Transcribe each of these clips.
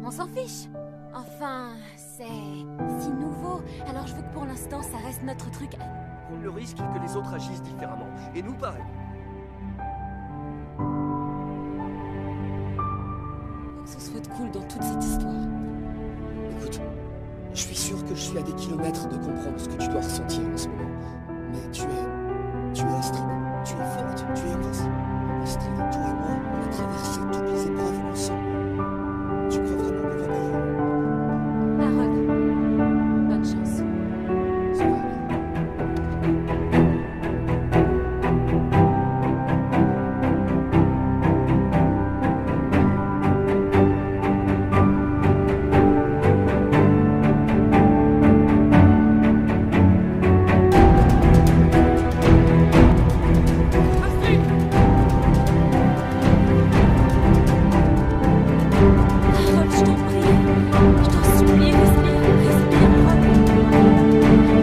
On s'en fiche. Enfin, c'est si nouveau, alors je veux que pour l'instant ça reste notre truc. Le risque est que les autres agissent différemment. Et nous, pareil. Faut que ce soit cool dans toute cette histoire. Écoute, je suis sûr que je suis à des kilomètres de comprendre ce que tu dois ressentir en ce moment. Mais tu es Astrid. Tu es forte, tu es invincible. Astrid, toi et moi, on a traversé toutes les épreuves ensemble. Tu crois vraiment qu'on va pas y arriver? Harold, bonne chance. Ça va aller. Harold, je t'en prie. Je t'en supplie, respire, respire, Harold.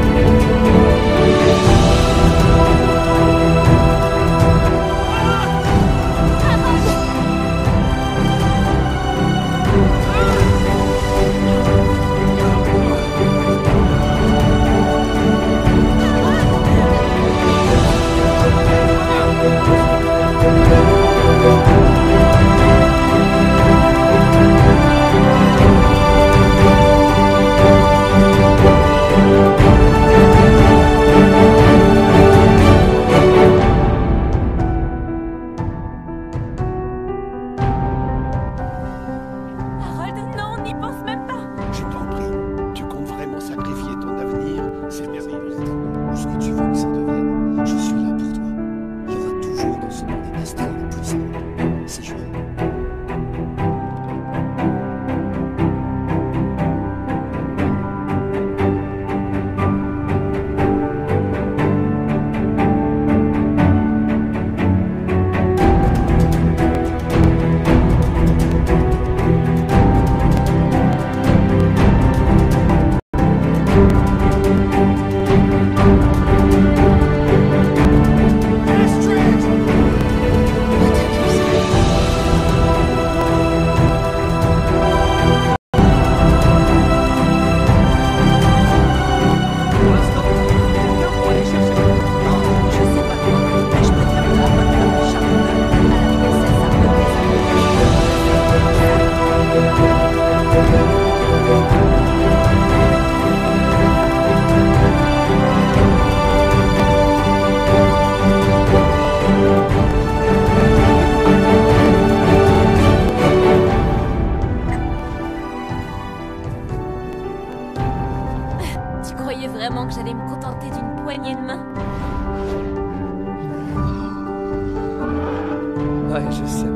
Harold, non, n'y pense même pas. Je t'en prie, tu comptes vraiment sacrifier ton avenir? C'est merveilleux. Ou ce que tu veux que ça devienne, je suis là pour toi. Il y aura toujours dans ce monde des Astrid de plus. C'est joué. Pour l'instant, quelqu'un pour aller chercher le... Je sais pas quoi, mais je préfère la bonne fleur de charbonneur à la princesse Tu croyais vraiment que j'allais me contenter d'une poignée de main? Ouais, je sais.